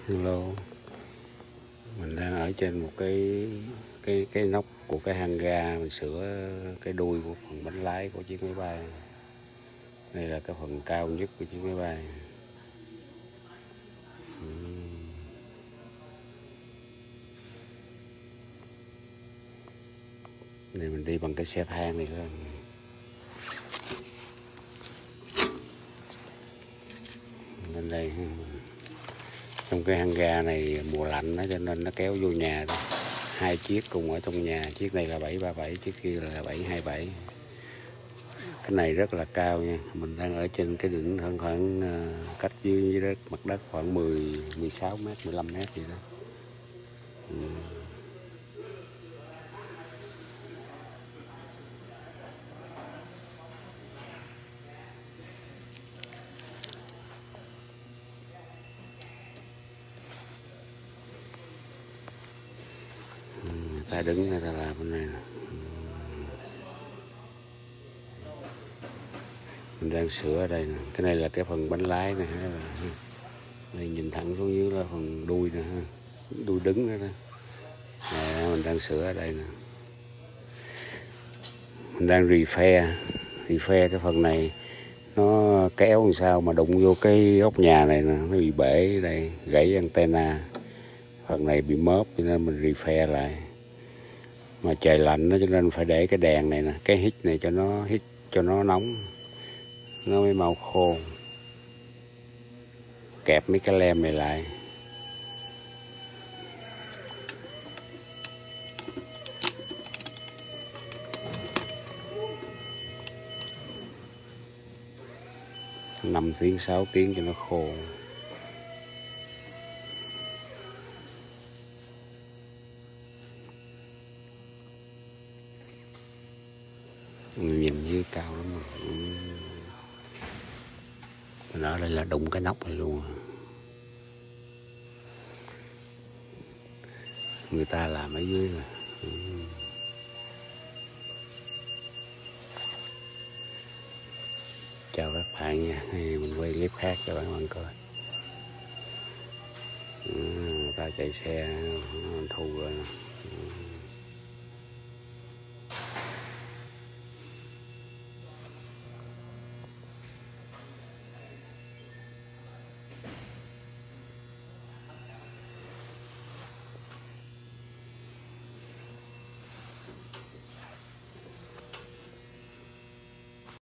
Hello, mình đang ở trên một cái nóc của cái hang ga, mình sửa cái đuôi của phần bánh lái của chiếc máy bay. Đây là cái phần cao nhất của chiếc máy bay. Này mình đi bằng cái xe thang này thôi. Lên đây trong cái hang ga này mùa lạnh đó, cho nên nó kéo vô nhà đó. Hai chiếc cùng ở trong nhà, chiếc này là 737, chiếc kia là 727. Cái này rất là cao nha, mình đang ở trên cái đỉnh khoảng cách dưới đất, mặt đất khoảng 16 mét, 15 mét gì đó. Người ta đứng, người ta làm bên này nè. Mình đang sửa ở đây nè. Cái này là cái phần bánh lái nè. Đây nhìn thẳng xuống dưới là phần đuôi nè, đuôi đứng đó. Mình đang sửa ở đây nè. Mình đang repair cái phần này. Nó kéo làm sao mà đụng vô cái ốc nhà này nè, nó bị bể đây, gãy antenna. Phần này bị móp cho nên mình repair lại. Mà trời lạnh đó, cho nên phải để cái đèn này nè, cái hít này cho nó nóng, nó mới mau khô. Kẹp mấy cái lem này lại. Năm tiếng 6 tiếng cho nó khô. Nhìn dưới cao lắm rồi. Mình ở đây là đụng cái nóc này luôn. Người ta làm ở dưới rồi. Chào các bạn nha, mình quay clip khác cho các bạn coi. Người ta chạy xe thu rồi nè.